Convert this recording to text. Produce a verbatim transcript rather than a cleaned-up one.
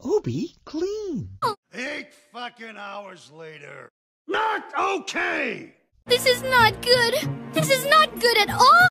Oobi Clean. Eight fucking hours later. Not okay! This is not good. This is not good at all.